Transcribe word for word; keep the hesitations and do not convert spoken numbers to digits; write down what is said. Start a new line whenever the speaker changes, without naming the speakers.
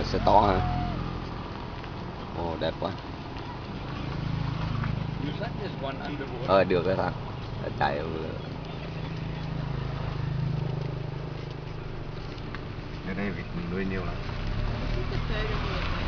Xe to ha. Ồ đẹp quá. Ờ được rồi thằng. Chạy
ở đây vịt nuôi nhiều lắm.